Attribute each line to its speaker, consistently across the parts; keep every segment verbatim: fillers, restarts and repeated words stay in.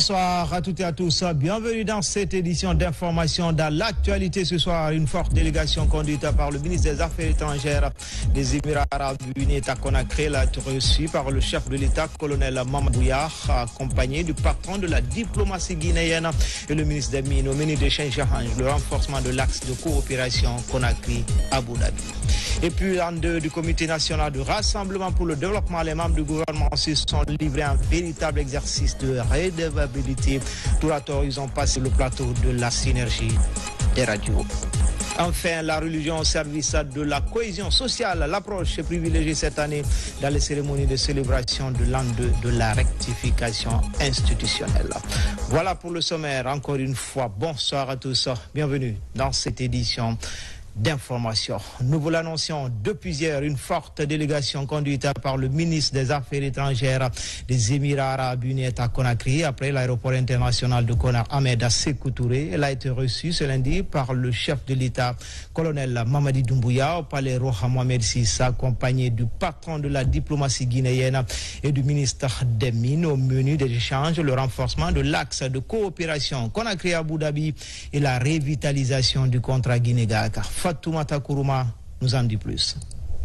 Speaker 1: Bonsoir à toutes et à tous. Bienvenue dans cette édition d'information dans l'actualité. Ce soir, une forte délégation conduite par le ministre des Affaires étrangères des Émirats arabes unis à Conakry l'a été reçue par le chef de l'État, colonel Mamadou Doumbouya, accompagné du patron de la diplomatie guinéenne et le ministre des Mines au menu d'échange le renforcement de l'axe de coopération Conakry-Abu Dhabi. Et puis, en deux du Comité national de rassemblement pour le développement, les membres du gouvernement se sont livrés à un véritable exercice de redevabilité. Tour à tour, ils ont passé le plateau de la synergie des radios. Enfin, la religion au service de la cohésion sociale. L'approche est privilégiée cette année dans les cérémonies de célébration de l'an deux de la rectification institutionnelle. Voilà pour le sommaire. Encore une fois, bonsoir à tous. Bienvenue dans cette édition d'information. Nous vous l'annoncions depuis hier, une forte délégation conduite par le ministre des Affaires étrangères des Émirats arabes unis à Conakry après l'aéroport international de Conakry, Ahmed Sékou Touré. Elle a été reçue ce lundi par le chef de l'État, colonel Mamadi Doumbouya, au palais Roha Mohamed Sissa, accompagné du patron de la diplomatie guinéenne et du ministre des Mines au menu des échanges, le renforcement de l'axe de coopération Conakry-Abu Dhabi et la revitalisation du contrat Guinée-Gaka. Fatoumata Kourouma nous en dit plus.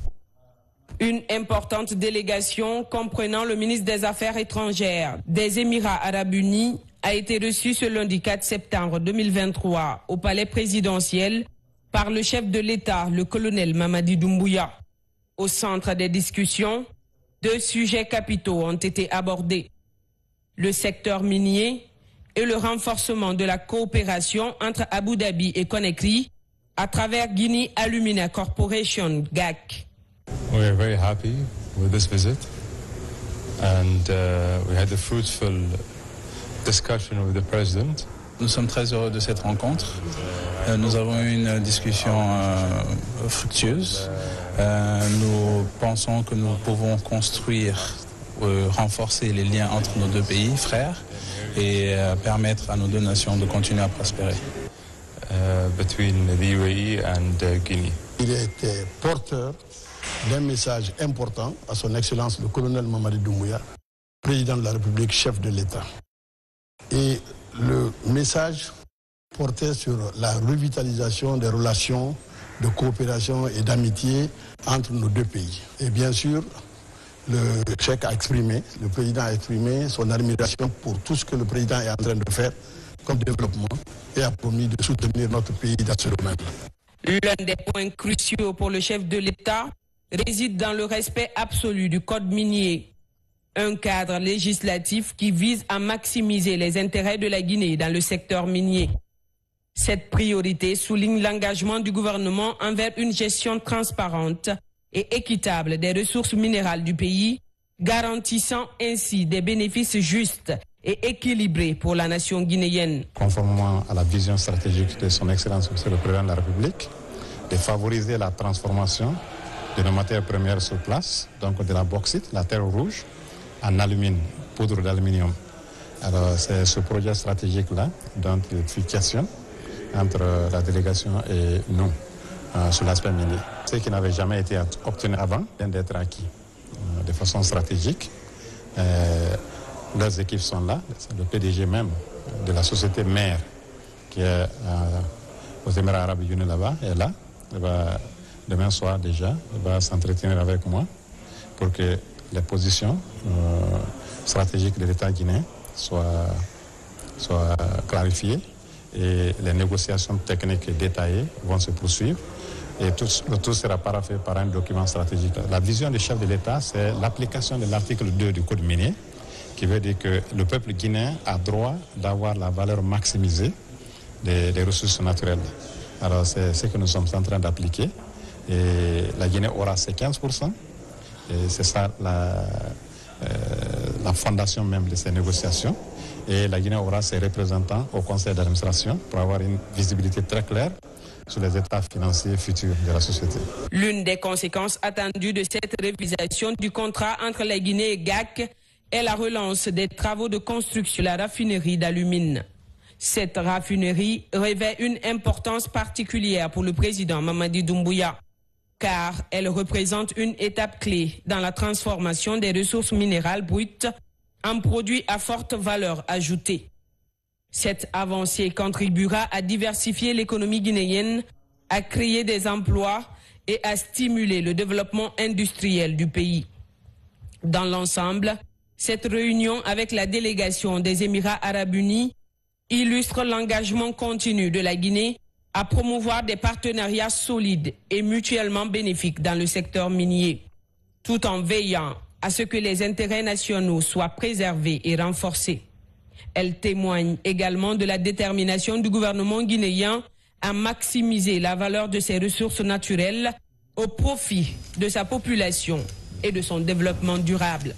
Speaker 2: Une importante délégation comprenant le ministre des Affaires étrangères des Émirats arabes unis a été reçue ce lundi quatre septembre deux mille vingt-trois au palais présidentiel par le chef de l'État, le colonel Mamadi Doumbouya. Au centre des discussions, deux sujets capitaux ont été abordés. Le secteur minier et le renforcement de la coopération entre Abu Dhabi et Conakry à travers Guinea Alumina Corporation, G A C.
Speaker 3: We are very happy with this visit and uh, we had a fruitful discussion with the president.
Speaker 4: Nous sommes très heureux de cette rencontre. Euh, nous avons eu une discussion euh, fructueuse. Euh, nous pensons que nous pouvons construire, euh, renforcer les liens entre nos deux pays frères et euh, permettre à nos deux nations de continuer à prospérer.
Speaker 3: Uh, between the U A E and uh, Guinea.
Speaker 5: Il était porteur d'un message important à son Excellence le colonel Mamadi Doumbouya, président de la République, chef de l'État. Et le message portait sur la revitalisation des relations de coopération et d'amitié entre nos deux pays. Et bien sûr, le chef a exprimé, le président a exprimé son admiration pour tout ce que le président est en train de faire comme développement et a promis de soutenir notre pays dans ce domaine.
Speaker 2: L'un des points cruciaux pour le chef de l'État réside dans le respect absolu du code minier, un cadre législatif qui vise à maximiser les intérêts de la Guinée dans le secteur minier. Cette priorité souligne l'engagement du gouvernement envers une gestion transparente et équitable des ressources minérales du pays, garantissant ainsi des bénéfices justes et équilibré pour la nation guinéenne.
Speaker 3: Conformément à la vision stratégique de son Excellence Monsieur le Président de la République, de favoriser la transformation de nos matières premières sur place, donc de la bauxite, la terre rouge, en alumine, poudre d'aluminium. Alors c'est ce projet stratégique-là dont il fait question entre la délégation et nous euh, sur l'aspect minier. Ce qui n'avait jamais été obtenu avant vient d'être acquis euh, de façon stratégique. Euh, Leurs équipes sont là, le P D G même de la société mère qui est euh, aux Émirats arabes unis là-bas est là. Il va, demain soir déjà, il va s'entretenir avec moi pour que les positions euh, stratégiques de l'État guinéen soient, soient clarifiées et les négociations techniques et détaillées vont se poursuivre. Et tout, le tout sera paraphé par un document stratégique. La vision du chef de l'État, c'est l'application de l'article deux du Code minier, qui veut dire que le peuple guinéen a droit d'avoir la valeur maximisée des, des ressources naturelles. Alors c'est ce que nous sommes en train d'appliquer. Et la Guinée aura ses quinze pour cent. Et c'est ça la, euh, la fondation même de ces négociations. Et la Guinée aura ses représentants au conseil d'administration pour avoir une visibilité très claire sur les états financiers futurs de la société.
Speaker 2: L'une des conséquences attendues de cette révisation du contrat entre la Guinée et G A C est la relance des travaux de construction de la raffinerie d'Alumine. Cette raffinerie revêt une importance particulière pour le président Mamadi Doumbouya, car elle représente une étape clé dans la transformation des ressources minérales brutes en produits à forte valeur ajoutée. Cette avancée contribuera à diversifier l'économie guinéenne, à créer des emplois et à stimuler le développement industriel du pays. Dans l'ensemble, cette réunion avec la délégation des Émirats arabes unis illustre l'engagement continu de la Guinée à promouvoir des partenariats solides et mutuellement bénéfiques dans le secteur minier, tout en veillant à ce que les intérêts nationaux soient préservés et renforcés. Elle témoigne également de la détermination du gouvernement guinéen à maximiser la valeur de ses ressources naturelles au profit de sa population et de son développement durable.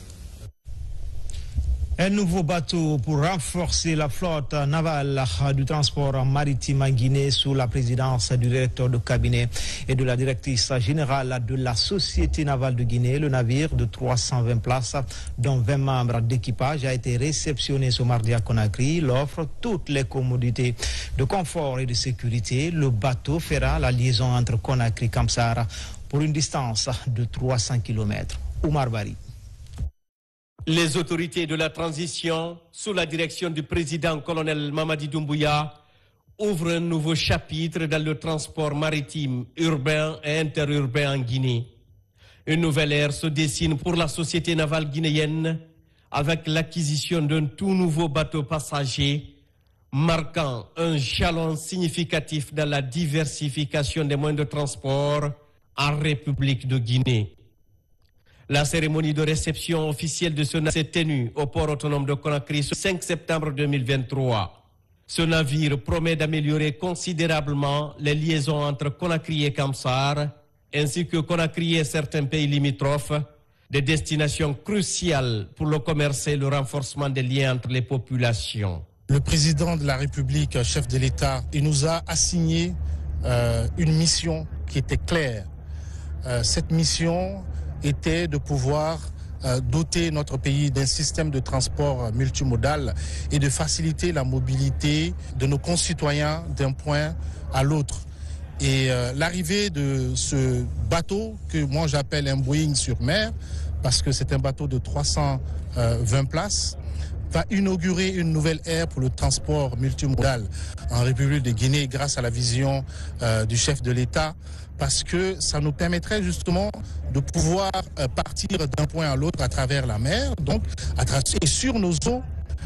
Speaker 1: Un nouveau bateau pour renforcer la flotte navale du transport maritime en Guinée sous la présidence du directeur de cabinet et de la directrice générale de la Société navale de Guinée. Le navire de trois cent vingt places, dont vingt membres d'équipage, a été réceptionné ce mardi à Conakry. Il offre toutes les commodités de confort et de sécurité. Le bateau fera la liaison entre Conakry et Kamsar pour une distance de trois cents kilomètres. Oumar Bari.
Speaker 6: Les autorités de la transition, sous la direction du président colonel Mamadi Doumbouya, ouvrent un nouveau chapitre dans le transport maritime urbain et interurbain en Guinée. Une nouvelle ère se dessine pour la société navale guinéenne avec l'acquisition d'un tout nouveau bateau passager, marquant un jalon significatif dans la diversification des moyens de transport en République de Guinée. La cérémonie de réception officielle de ce navire s'est tenue au port autonome de Conakry le cinq septembre deux mille vingt-trois. Ce navire promet d'améliorer considérablement les liaisons entre Conakry et Kamsar, ainsi que Conakry et certains pays limitrophes, des destinations cruciales pour le commerce et le renforcement des liens entre les populations.
Speaker 7: Le président de la République, chef de l'État, il nous a assigné euh, une mission qui était claire. Euh, cette mission était de pouvoir euh, doter notre pays d'un système de transport multimodal et de faciliter la mobilité de nos concitoyens d'un point à l'autre. Et euh, l'arrivée de ce bateau, que moi j'appelle un Boeing sur mer, parce que c'est un bateau de trois cent vingt places, va inaugurer une nouvelle ère pour le transport multimodal en République de Guinée grâce à la vision euh, du chef de l'État, parce que ça nous permettrait justement de pouvoir euh, partir d'un point à l'autre à travers la mer, donc à travers, et sur nos eaux,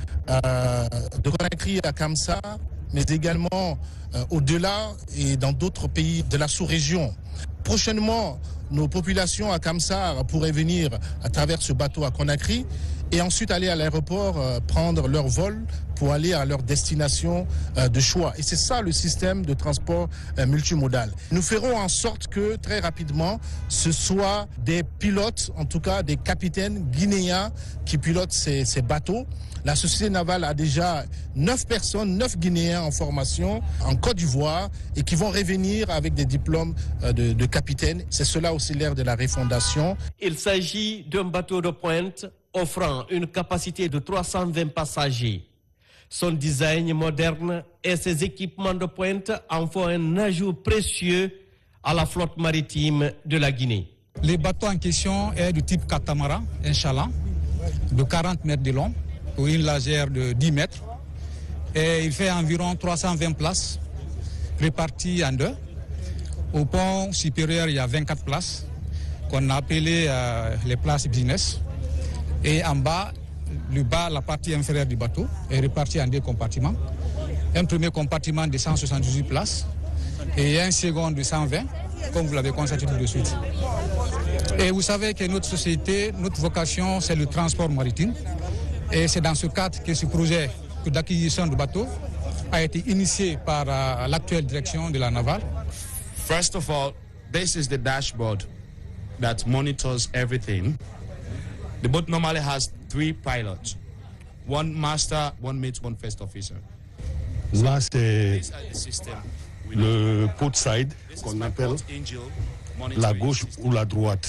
Speaker 7: euh, de Conakry à Kamsar, mais également euh, au-delà et dans d'autres pays de la sous-région. Prochainement, nos populations à Kamsar pourraient venir à travers ce bateau à Conakry et ensuite aller à l'aéroport, euh, prendre leur vol pour aller à leur destination euh, de choix. Et c'est ça le système de transport euh, multimodal. Nous ferons en sorte que très rapidement, ce soit des pilotes, en tout cas des capitaines guinéens qui pilotent ces, ces bateaux. La société navale a déjà neuf personnes, neuf Guinéens en formation en Côte d'Ivoire et qui vont revenir avec des diplômes euh, de, de capitaine. C'est cela aussi l'ère de la refondation.
Speaker 6: Il s'agit d'un bateau de pointe offrant une capacité de trois cent vingt passagers. Son design moderne et ses équipements de pointe en font un ajout précieux à la flotte maritime de la Guinée.
Speaker 8: Le bateau en question est du type catamaran, Inch'Allah, de quarante mètres de long pour une largeur de dix mètres. Et il fait environ trois cent vingt places réparties en deux. Au pont supérieur, il y a vingt-quatre places qu'on a appelées euh, les places business. Et en bas, le bas, la partie inférieure du bateau est répartie en deux compartiments. Un premier compartiment de cent soixante-dix-huit places et un second de cent vingt, comme vous l'avez constaté tout de suite. Et vous savez que notre société, notre vocation, c'est le transport maritime. Et c'est dans ce cadre que ce projet d'acquisition de bateaux a été initié par uh, l'actuelle direction de la navale.
Speaker 9: First of all, this is the dashboard that monitors everything. The boat normally has three pilots, one master, one mate, one first officer.
Speaker 5: Là, c'est le port side qu'on appelle la gauche ou la droite.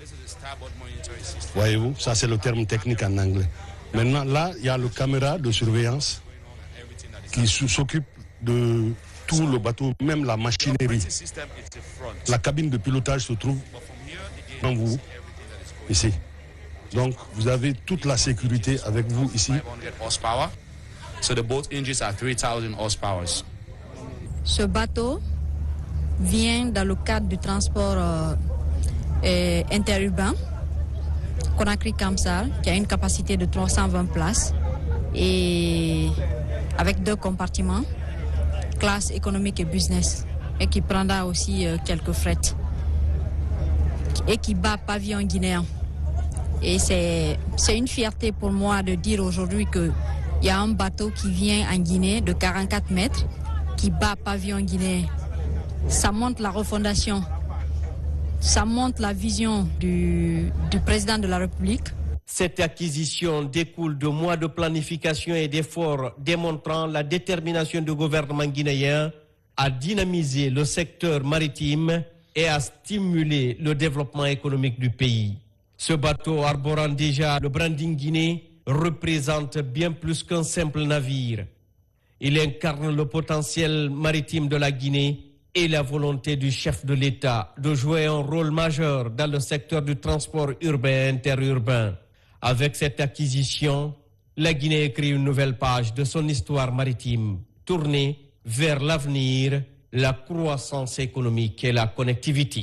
Speaker 5: Voyez-vous, ça c'est le terme technique en anglais. Maintenant, là, il y a le caméra de surveillance qui s'occupe de tout le bateau, même la machinerie. La cabine de pilotage se trouve devant vous, ici. Donc vous avez toute la sécurité avec vous ici.
Speaker 9: So the boat engines are three thousand horsepower.
Speaker 10: Ce bateau vient dans le cadre du transport euh, euh, interurbain Conakry-Kamsal, qui a une capacité de trois cent vingt places et avec deux compartiments, classe économique et business, et qui prendra aussi euh, quelques frettes et qui bat pavillon guinéen. Et c'est une fierté pour moi de dire aujourd'hui qu'il y a un bateau qui vient en Guinée de quarante-quatre mètres qui bat pavillon guinéen. Ça montre la refondation, ça montre la vision du, du président de la République.
Speaker 6: Cette acquisition découle de mois de planification et d'efforts démontrant la détermination du gouvernement guinéen à dynamiser le secteur maritime et à stimuler le développement économique du pays. Ce bateau arborant déjà le branding Guinée représente bien plus qu'un simple navire. Il incarne le potentiel maritime de la Guinée et la volonté du chef de l'État de jouer un rôle majeur dans le secteur du transport urbain et interurbain. Avec cette acquisition, la Guinée écrit une nouvelle page de son histoire maritime, tournée vers l'avenir, la croissance économique et la connectivité.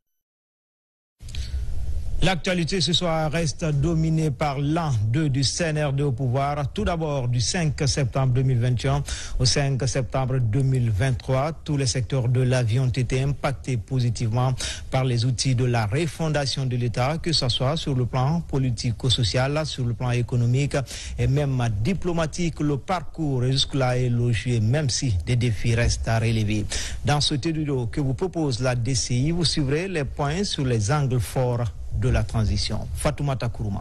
Speaker 1: L'actualité ce soir reste dominée par l'an deux du C N R D au pouvoir. Tout d'abord du cinq septembre deux mille vingt et un au cinq septembre deux mille vingt-trois, tous les secteurs de la vie ont été impactés positivement par les outils de la refondation de l'État, que ce soit sur le plan politico-social, sur le plan économique et même diplomatique. Le parcours jusque-là est élogieux, même si des défis restent à relever. Dans ce tuto que vous propose la D C I, vous suivrez les points sur les angles forts de la transition. Fatoumata Kourouma.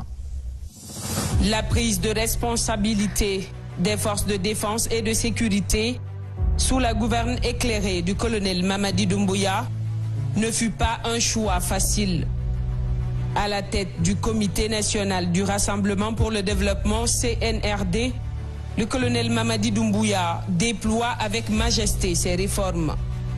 Speaker 2: La prise de responsabilité des forces de défense et de sécurité sous la gouverne éclairée du colonel Mamadi Doumbouya ne fut pas un choix facile. À la tête du Comité national du Rassemblement pour le développement C N R D, le colonel Mamadi Doumbouya déploie avec majesté ses réformes.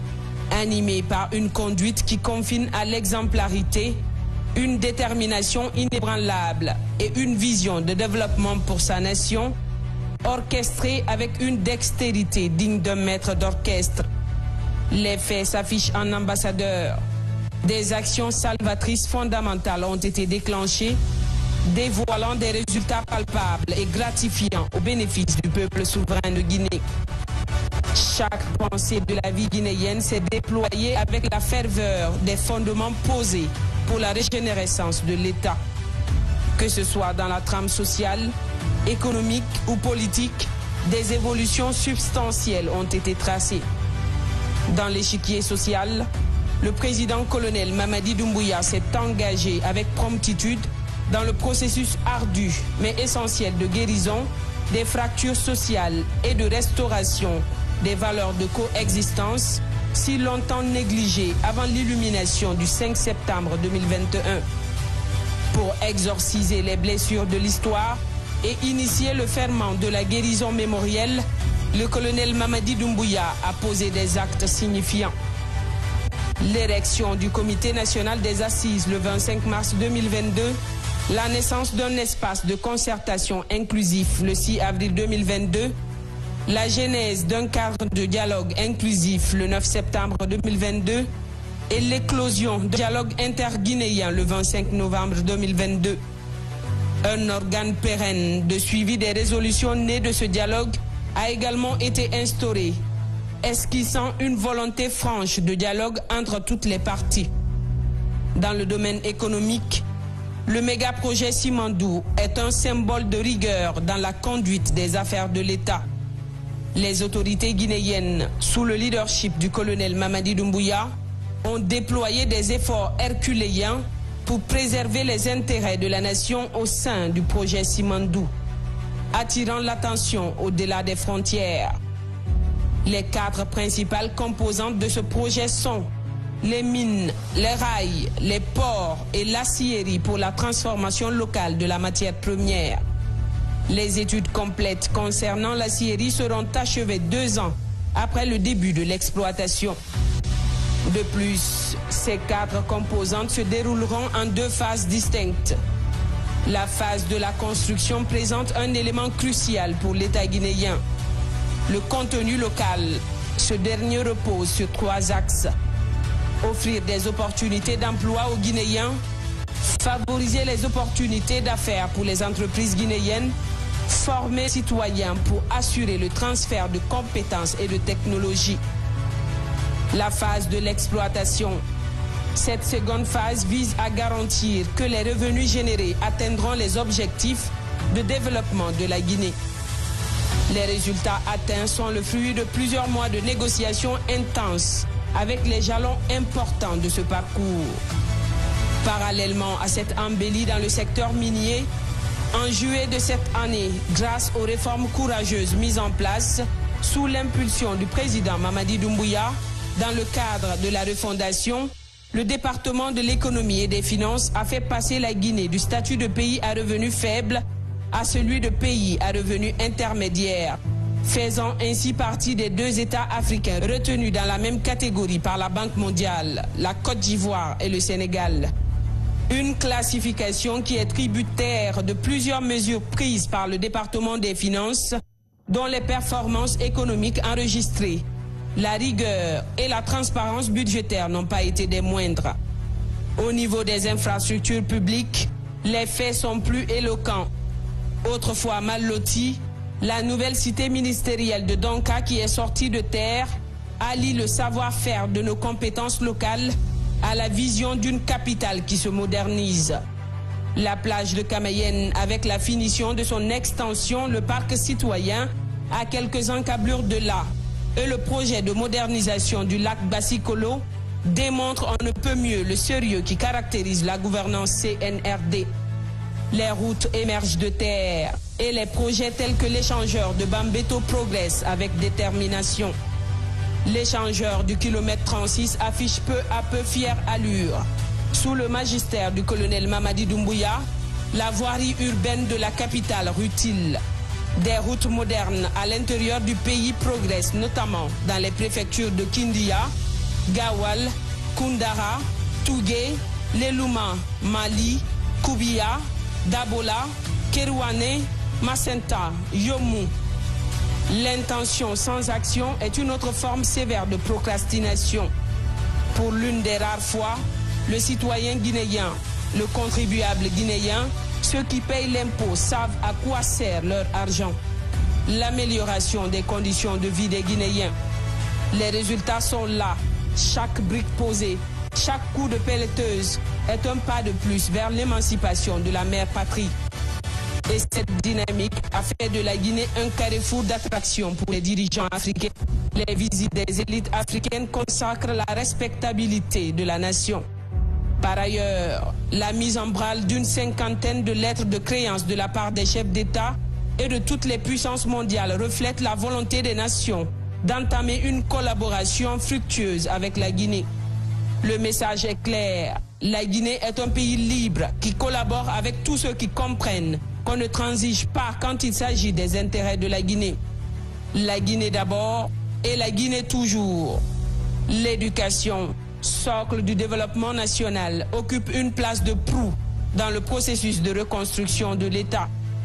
Speaker 2: Animé par une conduite qui confine à l'exemplarité, une détermination inébranlable et une vision de développement pour sa nation, orchestrée avec une dextérité digne d'un maître d'orchestre. Les faits s'affichent en ambassadeur. Des actions salvatrices fondamentales ont été déclenchées, dévoilant des résultats palpables et gratifiants au bénéfice du peuple souverain de Guinée. Chaque pensée de la vie guinéenne s'est déployée avec la ferveur des fondements posés pour la régénérescence de l'État. Que ce soit dans la trame sociale, économique ou politique, des évolutions substantielles ont été tracées. Dans l'échiquier social, le président colonel Mamadi Doumbouya s'est engagé avec promptitude dans le processus ardu mais essentiel de guérison des fractures sociales et de restauration des valeurs de coexistence si longtemps négligées avant l'illumination du cinq septembre deux mille vingt et un. Pour exorciser les blessures de l'histoire et initier le ferment de la guérison mémorielle, le colonel Mamadi Doumbouya a posé des actes signifiants. L'érection du Comité national des assises le vingt-cinq mars deux mille vingt-deux, la naissance d'un espace de concertation inclusif le six avril deux mille vingt-deux, la genèse d'un cadre de dialogue inclusif le neuf septembre deux mille vingt-deux et l'éclosion d'un dialogue interguinéen le vingt-cinq novembre deux mille vingt-deux. Un organe pérenne de suivi des résolutions nées de ce dialogue a également été instauré, esquissant une volonté franche de dialogue entre toutes les parties. Dans le domaine économique, le méga-projet Simandou est un symbole de rigueur dans la conduite des affaires de l'État. Les autorités guinéennes, sous le leadership du colonel Mamadi Doumbouya, ont déployé des efforts herculéens pour préserver les intérêts de la nation au sein du projet Simandou, attirant l'attention au-delà des frontières. Les quatre principales composantes de ce projet sont les mines, les rails, les ports et l'acierie pour la transformation locale de la matière première. Les études complètes concernant l'acierie seront achevées deux ans après le début de l'exploitation. De plus, ces quatre composantes se dérouleront en deux phases distinctes. La phase de la construction présente un élément crucial pour l'État guinéen. Le contenu local. Ce dernier repose sur trois axes. Offrir des opportunités d'emploi aux Guinéens, favoriser les opportunités d'affaires pour les entreprises guinéennes, former les citoyens pour assurer le transfert de compétences et de technologies. La phase de l'exploitation. Cette seconde phase vise à garantir que les revenus générés atteindront les objectifs de développement de la Guinée. Les résultats atteints sont le fruit de plusieurs mois de négociations intenses avec les jalons importants de ce parcours. Parallèlement à cette embellie dans le secteur minier, en juillet de cette année, grâce aux réformes courageuses mises en place sous l'impulsion du président Mamadi Doumbouya, dans le cadre de la refondation, le département de l'économie et des finances a fait passer la Guinée du statut de pays à revenus faibles à celui de pays à revenus intermédiaires, faisant ainsi partie des deux États africains retenus dans la même catégorie par la Banque mondiale, la Côte d'Ivoire et le Sénégal. Une classification qui est tributaire de plusieurs mesures prises par le département des finances, dont les performances économiques enregistrées, la rigueur et la transparence budgétaire n'ont pas été des moindres. Au niveau des infrastructures publiques, les faits sont plus éloquents. Autrefois mal lotie, la nouvelle cité ministérielle de Donka qui est sortie de terre allie le savoir-faire de nos compétences locales à la vision d'une capitale qui se modernise. La plage de Camayen, avec la finition de son extension, le parc citoyen, à quelques encablures de là, et le projet de modernisation du lac Bassikolo démontrent on ne peut mieux le sérieux qui caractérise la gouvernance C N R D. Les routes émergent de terre et les projets tels que l'échangeur de Bambeto progressent avec détermination. L'échangeur du kilomètre trente-six affiche peu à peu fière allure. Sous le magistère du colonel Mamadi Doumbouya, la voirie urbaine de la capitale rutile. Des routes modernes à l'intérieur du pays progressent, notamment dans les préfectures de Kindia, Gawal, Koundara, Tougué, Lelouma, Mali, Koubia, Dabola, Kerouane, Macenta, Yomou. L'intention sans action est une autre forme sévère de procrastination. Pour l'une des rares fois, le citoyen guinéen, le contribuable guinéen, ceux qui payent l'impôt savent à quoi sert leur argent. L'amélioration des conditions de vie des Guinéens. Les résultats sont là. Chaque brique posée, chaque coup de pelleteuse est un pas de plus vers l'émancipation de la mère patrie. Et cette dynamique a fait de la Guinée un carrefour d'attraction pour les dirigeants africains. Les visites des élites africaines consacrent la respectabilité de la nation. Par ailleurs, la mise en branle d'une cinquantaine de lettres de créance de la part des chefs d'État et de toutes les puissances mondiales reflète la volonté des nations d'entamer une collaboration fructueuse avec la Guinée. Le message est clair. La Guinée est un pays libre qui collabore avec tous ceux qui comprennent qu'on ne transige pas quand il s'agit des intérêts de la Guinée. La Guinée d'abord et la Guinée toujours. L'éducation, socle du développement national, occupe une place de proue dans le processus de reconstruction de l'État.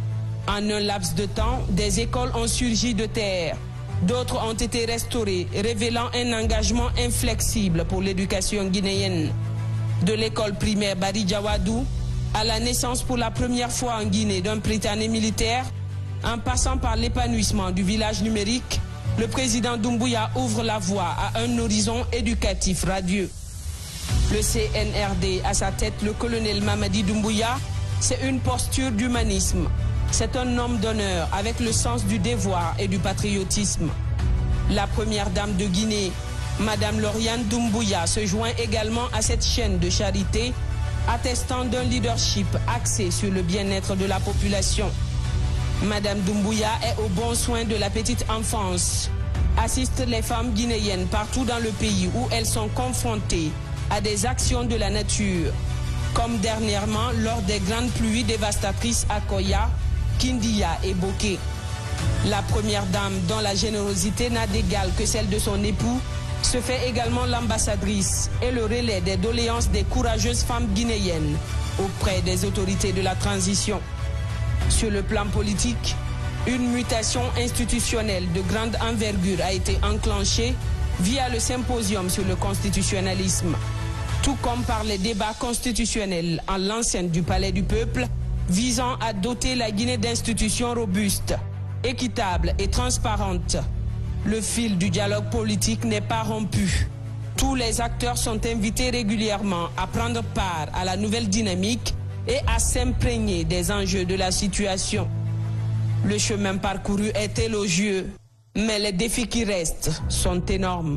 Speaker 2: En un laps de temps, des écoles ont surgi de terre. D'autres ont été restaurées, révélant un engagement inflexible pour l'éducation guinéenne. De l'école primaire Bari Djawadou à la naissance pour la première fois en Guinée d'un Britannique militaire, en passant par l'épanouissement du village numérique, le président Doumbouya ouvre la voie à un horizon éducatif radieux. Le C N R D, à sa tête le colonel Mamadi Doumbouya, c'est une posture d'humanisme. C'est un homme d'honneur avec le sens du devoir et du patriotisme. La première dame de Guinée, Madame Lauriane Doumbouya, se joint également à cette chaîne de charité, attestant d'un leadership axé sur le bien-être de la population. Madame Doumbouya est au bon soin de la petite enfance, assiste les femmes guinéennes partout dans le pays où elles sont confrontées à des actions de la nature, comme dernièrement lors des grandes pluies dévastatrices à Koya, Kindia et Boké. La première dame, dont la générosité n'a d'égal que celle de son époux, se fait également l'ambassadrice et le relais des doléances des courageuses femmes guinéennes auprès des autorités de la transition. Sur le plan politique, une mutation institutionnelle de grande envergure a été enclenchée via le symposium sur le constitutionnalisme, tout comme par les débats constitutionnels en l'enceinte du Palais du Peuple, visant à doter la Guinée d'institutions robustes, équitables et transparentes. Le fil du dialogue politique n'est pas rompu. Tous les acteurs sont invités régulièrement à prendre part à la nouvelle dynamique et à s'imprégner des enjeux de la situation. Le chemin parcouru est élogieux, mais les défis qui restent sont énormes.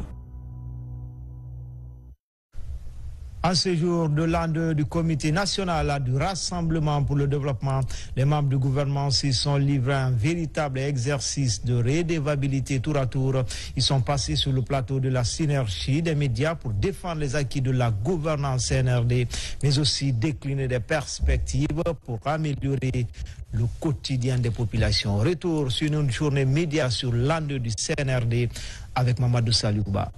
Speaker 1: En ce jour de l'an deux du Comité national du Rassemblement pour le développement, les membres du gouvernement s'y sont livrés à un véritable exercice de redevabilité tour à tour. Ils sont passés sur le plateau de la synergie des médias pour défendre les acquis de la gouvernance C N R D, mais aussi décliner des perspectives pour améliorer le quotidien des populations. Retour sur une journée média sur l'an deux du C N R D avec Mamadou Saliouba.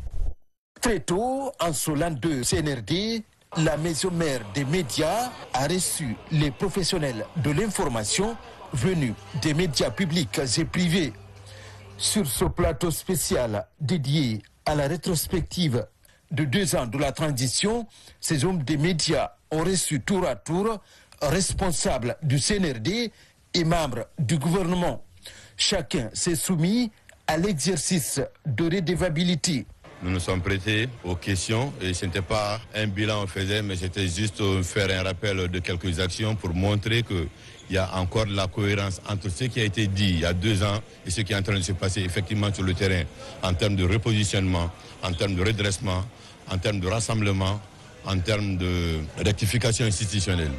Speaker 11: Très tôt, en ce l'an deux C N R D, la maison mère des médias a reçu les professionnels de l'information venus des médias publics et privés. Sur ce plateau spécial dédié à la rétrospective de deux ans de la transition, ces hommes des médias ont reçu tour à tour responsables du C N R D et membres du gouvernement. Chacun s'est soumis à l'exercice de redevabilité.
Speaker 12: Nous nous sommes prêtés aux questions et ce n'était pas un bilan qu'on faisait, mais c'était juste faire un rappel de quelques actions pour montrer qu'il y a encore de la cohérence entre ce qui a été dit il y a deux ans et ce qui est en train de se passer effectivement sur le terrain en termes de repositionnement, en termes de redressement, en termes de rassemblement, en termes de rectification institutionnelle.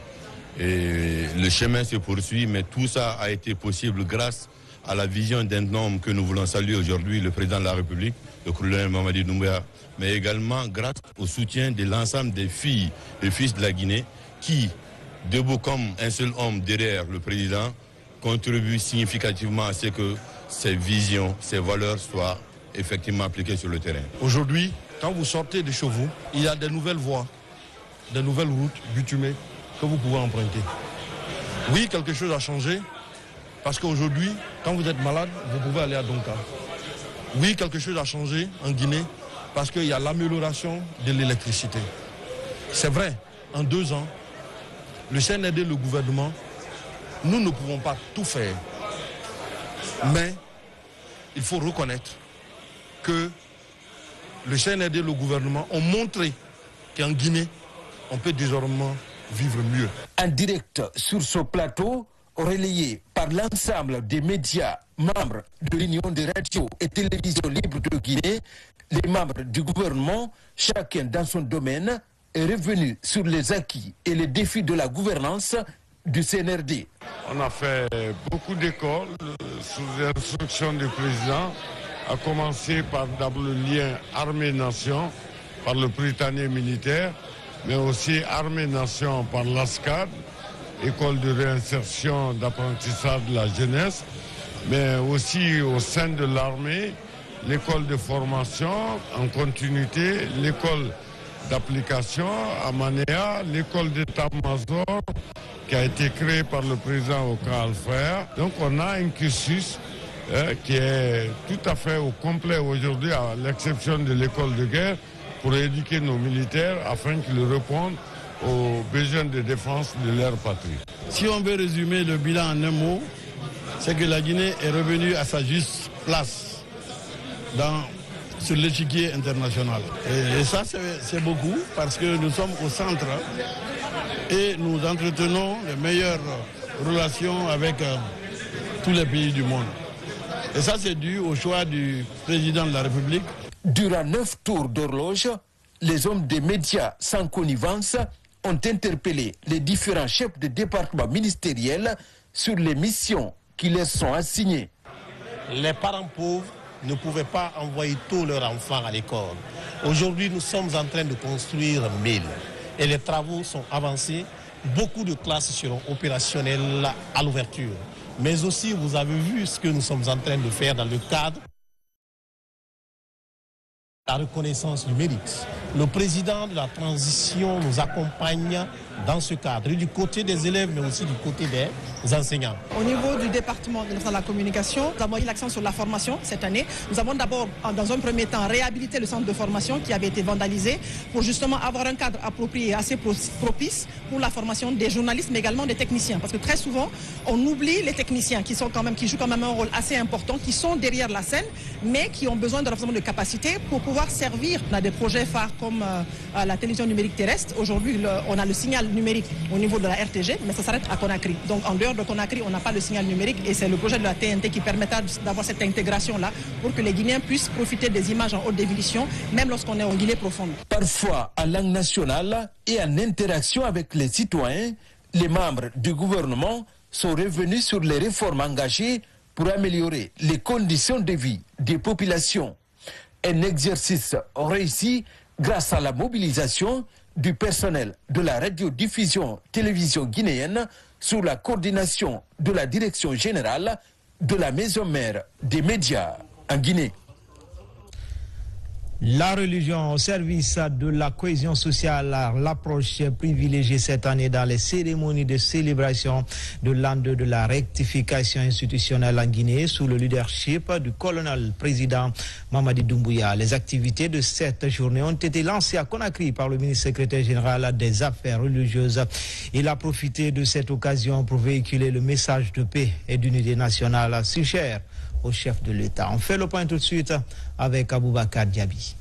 Speaker 12: Et le chemin se poursuit, mais tout ça a été possible grâce à la vision d'un homme que nous voulons saluer aujourd'hui, le président de la République, le colonel Mamadi Doumbouya, mais également grâce au soutien de l'ensemble des filles et fils de la Guinée qui, debout comme un seul homme derrière le président, contribuent significativement à ce que ces visions, ces valeurs soient effectivement appliquées sur le terrain.
Speaker 5: Aujourd'hui, quand vous sortez de chez vous, il y a de nouvelles voies, de nouvelles routes bitumées que vous pouvez emprunter. Oui, quelque chose a changé, parce qu'aujourd'hui, quand vous êtes malade, vous pouvez aller à Donka. Oui, quelque chose a changé en Guinée, parce qu'il y a l'amélioration de l'électricité. C'est vrai, en deux ans, le C N R D, le gouvernement, nous ne pouvons pas tout faire. Mais il faut reconnaître que le C N R D, le gouvernement, ont montré qu'en Guinée, on peut désormais vivre mieux.
Speaker 11: En direct sur ce plateau, relayé par l'ensemble des médias membres de l'Union des radios et télévisions libres de Guinée, les membres du gouvernement, chacun dans son domaine, est revenu sur les acquis et les défis de la gouvernance du C N R D.
Speaker 13: On a fait beaucoup d'écoles sous instruction du président, à commencer par d'abord le lien armée-nation par le Prytanée militaire, mais aussi armée-nation par l'ASCAD, école de réinsertion d'apprentissage de la jeunesse, mais aussi au sein de l'armée, l'école de formation en continuité, l'école d'application à Manéa, l'école d'état-major qui a été créée par le président au camp Alfaya. Donc on a un cursus euh, qui est tout à fait au complet aujourd'hui, à l'exception de l'école de guerre, pour éduquer nos militaires afin qu'ils répondent aux besoins de défense de leur patrie.
Speaker 5: Si on veut résumer le bilan en un mot, c'est que la Guinée est revenue à sa juste place dans, sur l'échiquier international. Et, et ça, c'est beaucoup parce que nous sommes au centre et nous entretenons les meilleures relations avec euh, tous les pays du monde. Et ça, c'est dû au choix du président de la République.
Speaker 11: Durant neuf tours d'horloge, les hommes des médias sans connivence ont interpellé les différents chefs de département ministériels sur les missions qui leur sont assignées.
Speaker 14: Les parents pauvres ne pouvaient pas envoyer tous leurs enfants à l'école. Aujourd'hui, nous sommes en train de construire mille et les travaux sont avancés. Beaucoup de classes seront opérationnelles à l'ouverture. Mais aussi, vous avez vu ce que nous sommes en train de faire dans le cadre la reconnaissance du mérite. Le président de la transition nous accompagne dans ce cadre, du côté des élèves, mais aussi du côté des enseignants.
Speaker 15: Au niveau du département de la communication, nous avons mis l'accent sur la formation cette année. Nous avons d'abord, dans un premier temps, réhabilité le centre de formation qui avait été vandalisé pour justement avoir un cadre approprié et assez propice pour la formation des journalistes, mais également des techniciens. Parce que très souvent, on oublie les techniciens qui, sont quand même, qui jouent quand même un rôle assez important, qui sont derrière la scène, mais qui ont besoin de renforcement de capacité pour pouvoir servir. On a des projets phares comme euh, la télévision numérique terrestre. Aujourd'hui, on a le signal numérique au niveau de la R T G, mais ça s'arrête à Conakry. Donc en dehors de Conakry, on n'a pas le signal numérique et c'est le projet de la T N T qui permettra d'avoir cette intégration-là pour que les Guinéens puissent profiter des images en haute définition, même lorsqu'on est en Guinée profonde.
Speaker 11: Parfois en langue nationale et en interaction avec les citoyens, les membres du gouvernement sont revenus sur les réformes engagées pour améliorer les conditions de vie des populations. Un exercice réussi grâce à la mobilisation du personnel de la radiodiffusion télévision guinéenne sous la coordination de la direction générale de la maison mère des médias en Guinée.
Speaker 1: La religion au service de la cohésion sociale, l'approche privilégiée cette année dans les cérémonies de célébration de l'an deux de la rectification institutionnelle en Guinée sous le leadership du colonel président Mamadi Doumbouya. Les activités de cette journée ont été lancées à Conakry par le ministre secrétaire général des Affaires religieuses. Il a profité de cette occasion pour véhiculer le message de paix et d'unité nationale si cher au chef de l'État. On fait le point tout de suite avec Aboubakar Diaby.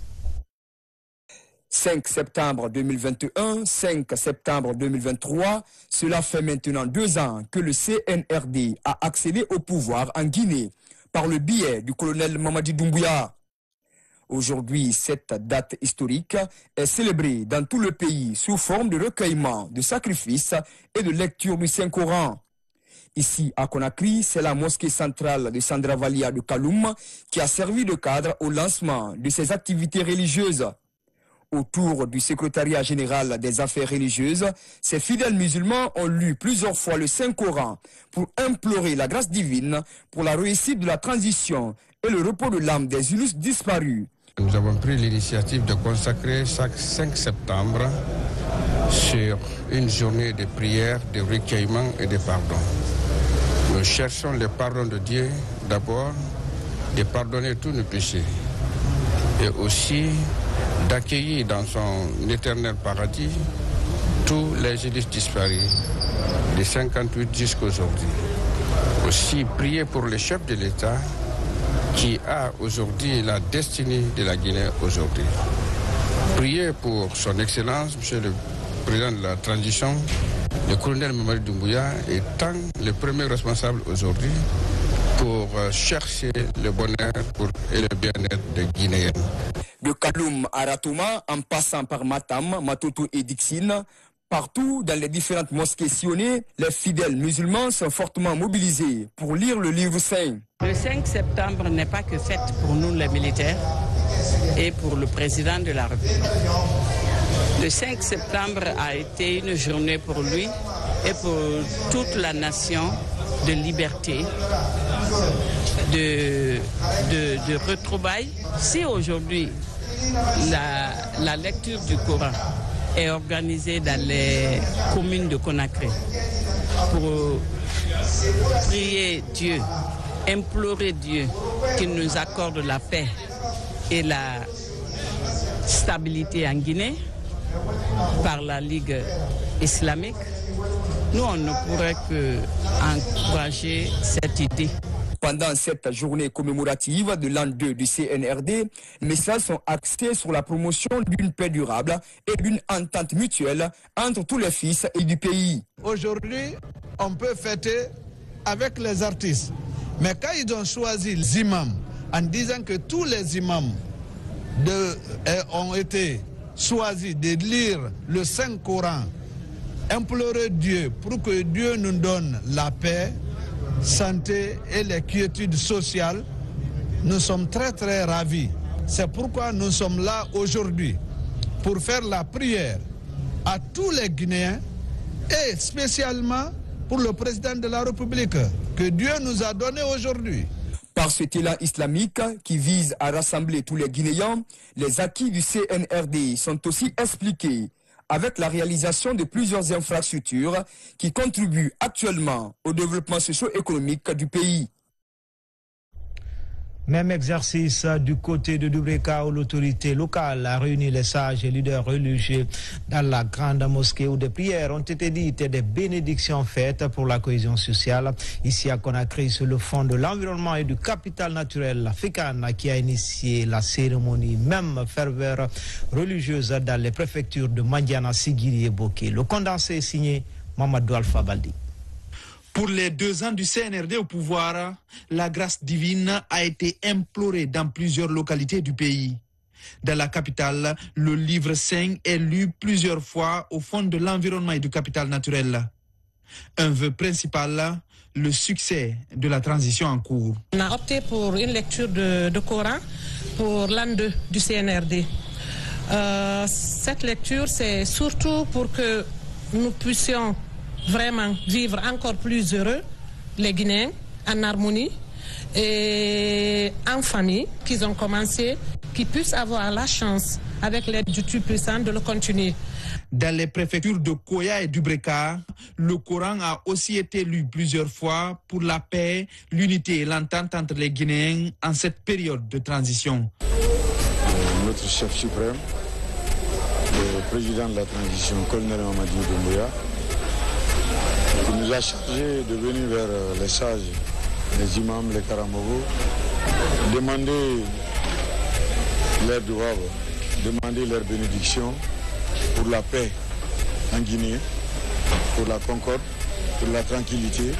Speaker 16: cinq septembre deux mille vingt et un, cinq septembre deux mille vingt-trois, cela fait maintenant deux ans que le C N R D a accédé au pouvoir en Guinée par le biais du colonel Mamadi Doumbouya. Aujourd'hui, cette date historique est célébrée dans tout le pays sous forme de recueillement, de sacrifices et de lecture du Saint-Coran. Ici, à Conakry, c'est la mosquée centrale de Sandravalia de Kaloum qui a servi de cadre au lancement de ces activités religieuses. Autour du secrétariat général des affaires religieuses, ces fidèles musulmans ont lu plusieurs fois le Saint-Coran pour implorer la grâce divine pour la réussite de la transition et le repos de l'âme des illustres disparus.
Speaker 17: Nous avons pris l'initiative de consacrer chaque cinq septembre sur une journée de prière, de recueillement et de pardon. Nous cherchons le pardon de Dieu d'abord, de pardonner tous nos péchés et aussi d'accueillir dans son éternel paradis tous les illustres disparus, de cinquante-huit jusqu'à aujourd'hui. Aussi prier pour le chef de l'État qui a aujourd'hui la destinée de la Guinée aujourd'hui. Prier pour son Excellence, Monsieur le Président de la Transition, le colonel Mamadi Doumbouya étant le premier responsable aujourd'hui pour chercher le bonheur pour, et le bien-être des Guinéens.
Speaker 16: De Kaloum à Ratouma, en passant par Matam, Matoto et Dixine, partout dans les différentes mosquées sillonnées, les fidèles musulmans sont fortement mobilisés pour lire le livre saint.
Speaker 18: Le cinq septembre n'est pas que fête pour nous les militaires et pour le président de la République. Le cinq septembre a été une journée pour lui et pour toute la nation de liberté, de, de, de retrouvailles. Si aujourd'hui la, la lecture du Coran est organisée dans les communes de Conakry pour prier Dieu, implorer Dieu qu'il nous accorde la paix et la stabilité en Guinée par la Ligue islamique, nous on ne pourrait que encourager cette idée.
Speaker 16: Pendant cette journée commémorative de l'an deux du C N R D, les messages sont axés sur la promotion d'une paix durable et d'une entente mutuelle entre tous les fils et du pays.
Speaker 19: Aujourd'hui, on peut fêter avec les artistes, mais quand ils ont choisi les imams, en disant que tous les imams de, eh, ont été choisis de lire le Saint-Coran, implorer Dieu pour que Dieu nous donne la paix, santé et les quiétudes sociales, nous sommes très très ravis. C'est pourquoi nous sommes là aujourd'hui pour faire la prière à tous les Guinéens et spécialement pour le président de la République que Dieu nous a donné aujourd'hui.
Speaker 16: Par cet élan islamique qui vise à rassembler tous les Guinéens, les acquis du C N R D sont aussi expliqués avec la réalisation de plusieurs infrastructures qui contribuent actuellement au développement socio-économique du pays.
Speaker 1: Même exercice du côté de Dubreka où l'autorité locale a réuni les sages et leaders religieux dans la grande mosquée où des prières ont été dites et des bénédictions faites pour la cohésion sociale. Ici à Conakry, sur le fond de l'environnement et du capital naturel, la FECAN qui a initié la cérémonie, même ferveur religieuse dans les préfectures de Mandiana, Sigiri et Boké. Le condensé est signé Mamadou Alpha Baldi.
Speaker 20: Pour les deux ans du C N R D au pouvoir, la grâce divine a été implorée dans plusieurs localités du pays. Dans la capitale, le livre saint est lu plusieurs fois au fond de l'environnement et du capital naturel. Un vœu principal, le succès de la transition en cours.
Speaker 21: On a opté pour une lecture de, de Coran pour l'an deux du C N R D. Euh, cette lecture, c'est surtout pour que nous puissions vraiment vivre encore plus heureux, les Guinéens, en harmonie et en famille, qu'ils ont commencé, qu'ils puissent avoir la chance, avec l'aide du Tout-Puissant, de le continuer.
Speaker 20: Dans les préfectures de Koya et Dubreka, le Coran a aussi été lu plusieurs fois pour la paix, l'unité et l'entente entre les Guinéens en cette période de transition.
Speaker 22: Notre chef suprême, le président de la transition, colonel Mamadi Doumbouya, qui nous a chargé de venir vers les sages, les imams, les Karamogo, demander leur droit, demander leur bénédiction pour la paix en Guinée, pour la concorde, pour la tranquillité,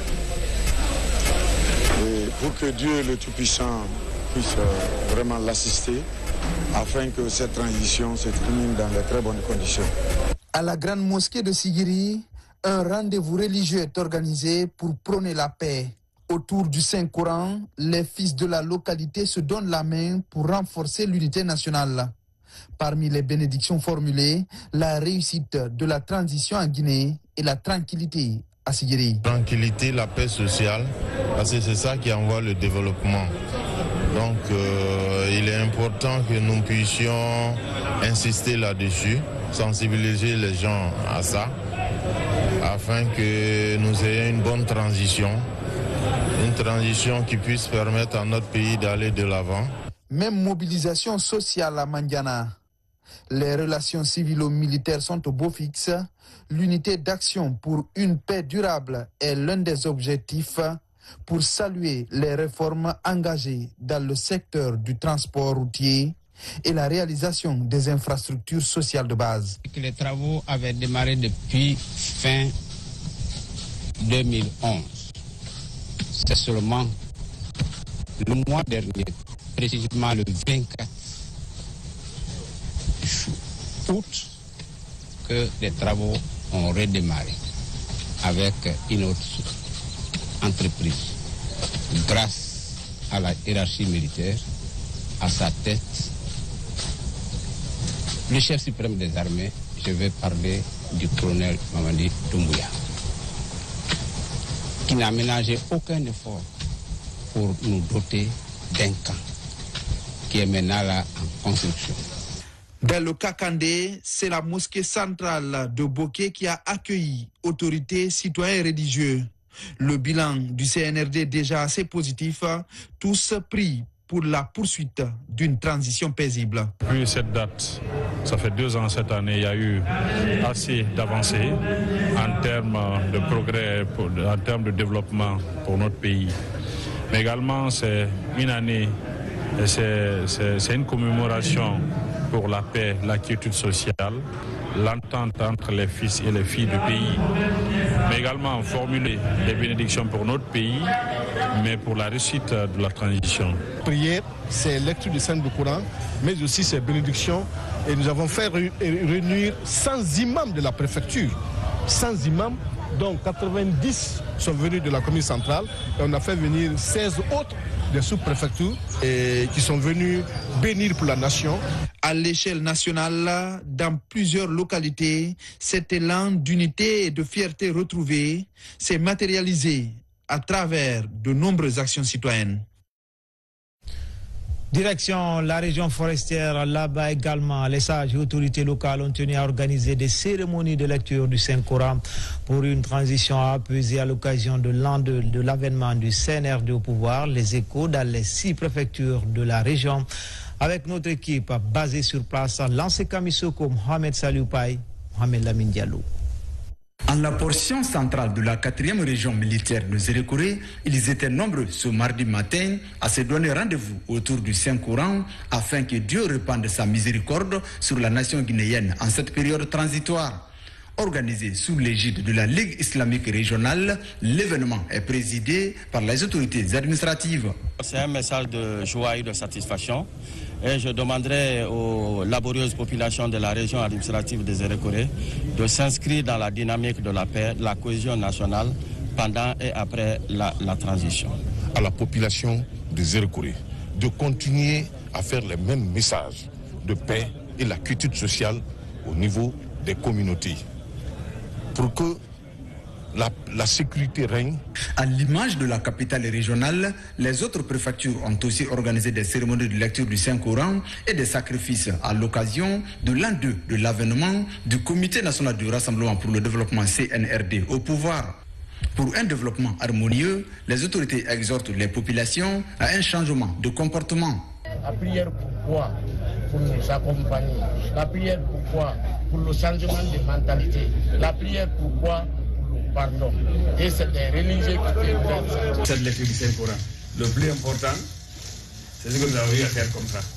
Speaker 22: et pour que Dieu le Tout-Puissant puisse vraiment l'assister, afin que cette transition se termine dans de très bonnes conditions.
Speaker 20: À la grande mosquée de Sigiri, un rendez-vous religieux est organisé pour prôner la paix. Autour du Saint-Coran, les fils de la localité se donnent la main pour renforcer l'unité nationale. Parmi les bénédictions formulées, la réussite de la transition en Guinée et la tranquillité à Sigiri.
Speaker 23: Tranquillité, la paix sociale, parce que c'est ça qui envoie le développement. Donc euh, il est important que nous puissions insister là-dessus, sensibiliser les gens à ça, afin que nous ayons une bonne transition, une transition qui puisse permettre à notre pays d'aller de l'avant.
Speaker 20: Même mobilisation sociale à Mandiana. Les relations civilo-militaires sont au beau fixe. L'unité d'action pour une paix durable est l'un des objectifs pour saluer les réformes engagées dans le secteur du transport routier et la réalisation des infrastructures sociales de base.
Speaker 24: Les travaux avaient démarré depuis fin deux mille onze. C'est seulement le mois dernier, précisément le vingt-quatre août, que les travaux ont redémarré avec une autre entreprise. Grâce à la hiérarchie militaire, à sa tête, le chef suprême des armées, je vais parler du colonel Mamadi Doumbouya, qui n'a ménagé aucun effort pour nous doter d'un camp qui est maintenant là en construction.
Speaker 20: Dans le Kakandé, c'est la mosquée centrale de Boké qui a accueilli autorités, citoyens et religieux. Le bilan du C N R D est déjà assez positif, tous pris pour la poursuite d'une transition paisible.
Speaker 25: Depuis cette date, ça fait deux ans cette année, il y a eu assez d'avancées en termes de progrès, en termes de développement pour notre pays. Mais également, c'est une année, c'est une commémoration pour la paix, la quiétude sociale, l'entente entre les fils et les filles du pays, mais également formuler des bénédictions pour notre pays, mais pour la réussite de la transition.
Speaker 5: Prière, c'est lecture du Saint-Coran, mais aussi c'est bénédiction. Et nous avons fait réunir cent imams de la préfecture, cent imams, dont quatre-vingt-dix sont venus de la commune centrale, et on a fait venir seize autres des sous-préfectures et qui sont venus bénir pour la nation.
Speaker 20: À l'échelle nationale, dans plusieurs localités, cet élan d'unité et de fierté retrouvée s'est matérialisé à travers de nombreuses actions citoyennes.
Speaker 1: Direction la région forestière, là-bas également, les sages et autorités locales ont tenu à organiser des cérémonies de lecture du Saint-Coran pour une transition apaisée à l'occasion de l'an de, de l'avènement du C N R D au pouvoir. Les échos dans les six préfectures de la région. Avec notre équipe basée sur place, Lancé Kamisoko, Mohamed Salioupaï, Mohamed Lamine Diallo.
Speaker 3: En la portion centrale de la quatrième région militaire de Zérékoré, ils étaient nombreux ce mardi matin à se donner rendez-vous autour du Saint-Coran afin que Dieu répande sa miséricorde sur la nation guinéenne en cette période transitoire. Organisé sous l'égide de la Ligue islamique régionale, l'événement est présidé par les autorités administratives.
Speaker 4: C'est un message de joie et de satisfaction. Et je demanderai aux laborieuses populations de la région administrative de Zérékoré de s'inscrire dans la dynamique de la paix, de la cohésion nationale pendant et après la, la transition.
Speaker 7: À la population de Zérékoré de continuer à faire les mêmes messages de paix et la quiétude sociale au niveau des communautés pour que La, la sécurité règne.
Speaker 3: À l'image de la capitale régionale, les autres préfectures ont aussi organisé des cérémonies de lecture du Saint-Coran et des sacrifices à l'occasion de l'an deux de l'avènement du Comité national du Rassemblement pour le développement C N R D au pouvoir. Pour un développement harmonieux, les autorités exhortent les populations à un changement de comportement.
Speaker 8: La prière pourquoi? Pour nous accompagner. La prière pourquoi? Pour le changement de mentalité. La prière pourquoi? Pardon. Et c'est des religieux qui fait
Speaker 9: cette lecture du Saint-Coran. Le plus important, c'est ce que nous avons eu à faire comme ça.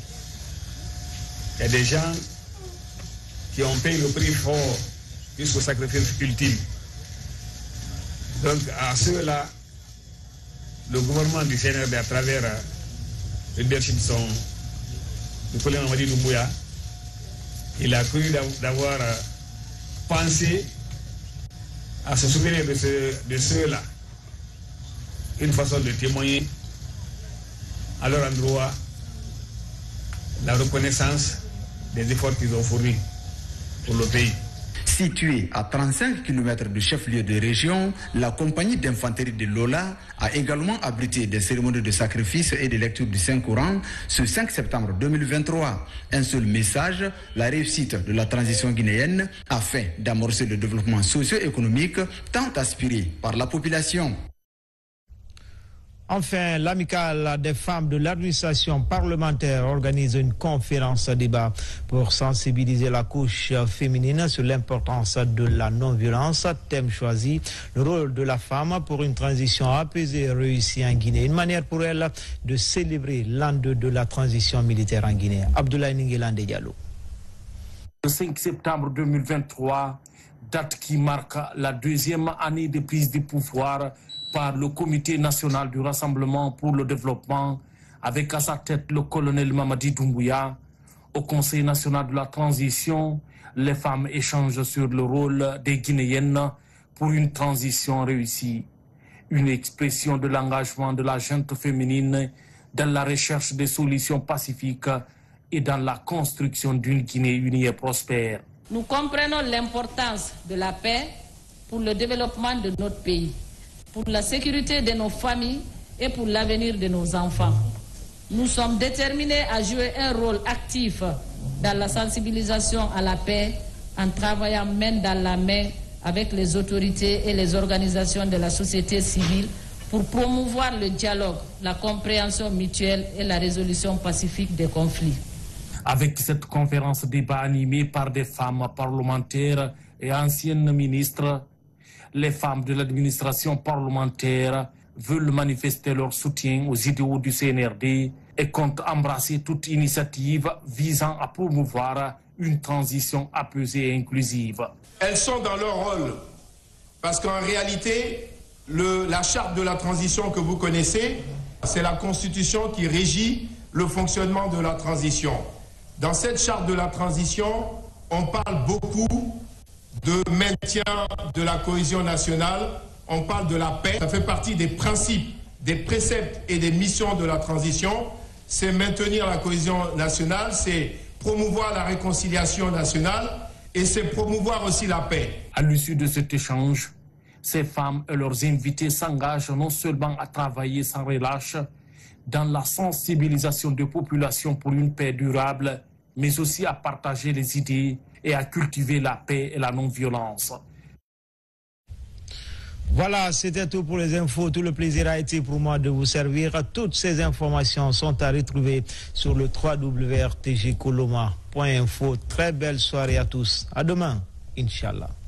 Speaker 9: Il y a des gens qui ont payé le prix fort jusqu'au sacrifice ultime. Donc à ceux-là, le gouvernement du C N R D à travers le leadership de son du colonel Mamadi Doumbouya, il a cru d'avoir pensé à se souvenir de, ce, de ceux-là, une façon de témoigner à leur endroit la reconnaissance des efforts qu'ils ont fournis pour le pays.
Speaker 3: Située à trente-cinq kilomètres du chef-lieu de région, la compagnie d'infanterie de Lola a également abrité des cérémonies de sacrifice et de lecture du Saint-Coran ce cinq septembre deux mille vingt-trois. Un seul message, la réussite de la transition guinéenne afin d'amorcer le développement socio-économique tant aspiré par la population.
Speaker 1: Enfin, l'amicale des femmes de l'administration parlementaire organise une conférence débat pour sensibiliser la couche féminine sur l'importance de la non-violence. Thème choisi, le rôle de la femme pour une transition apaisée et réussie en Guinée. Une manière pour elle de célébrer l'an deux de la transition militaire en Guinée. Abdoulaye Ninguelande Diallo.
Speaker 26: Le cinq septembre deux mille vingt-trois, date qui marque la deuxième année de prise de pouvoir par le Comité national du Rassemblement pour le développement, avec à sa tête le colonel Mamadi Doumbouya. Au Conseil national de la transition, les femmes échangent sur le rôle des Guinéennes pour une transition réussie. Une expression de l'engagement de la gente féminine dans la recherche des solutions pacifiques et dans la construction d'une Guinée unie et prospère.
Speaker 27: Nous comprenons l'importance de la paix pour le développement de notre pays, pour la sécurité de nos familles et pour l'avenir de nos enfants. Nous sommes déterminés à jouer un rôle actif dans la sensibilisation à la paix en travaillant main dans la main avec les autorités et les organisations de la société civile pour promouvoir le dialogue, la compréhension mutuelle et la résolution pacifique des conflits.
Speaker 26: Avec cette conférence débat animée par des femmes parlementaires et anciennes ministres, les femmes de l'administration parlementaire veulent manifester leur soutien aux idéaux du C N R D et comptent embrasser toute initiative visant à promouvoir une transition apaisée et inclusive.
Speaker 28: Elles sont dans leur rôle, parce qu'en réalité, le, la charte de la transition que vous connaissez, c'est la constitution qui régit le fonctionnement de la transition. Dans cette charte de la transition, on parle beaucoup de maintien de la cohésion nationale, on parle de la paix. Ça fait partie des principes, des préceptes et des missions de la transition. C'est maintenir la cohésion nationale, c'est promouvoir la réconciliation nationale et c'est promouvoir aussi la paix.
Speaker 26: À l'issue de cet échange, ces femmes et leurs invités s'engagent non seulement à travailler sans relâche, dans la sensibilisation des populations pour une paix durable, mais aussi à partager les idées et à cultiver la paix et la non-violence.
Speaker 1: Voilà, c'était tout pour les infos. Tout le plaisir a été pour moi de vous servir. Toutes ces informations sont à retrouver sur le w w w point r t g coloma point info. Très belle soirée à tous. À demain, Inch'Allah.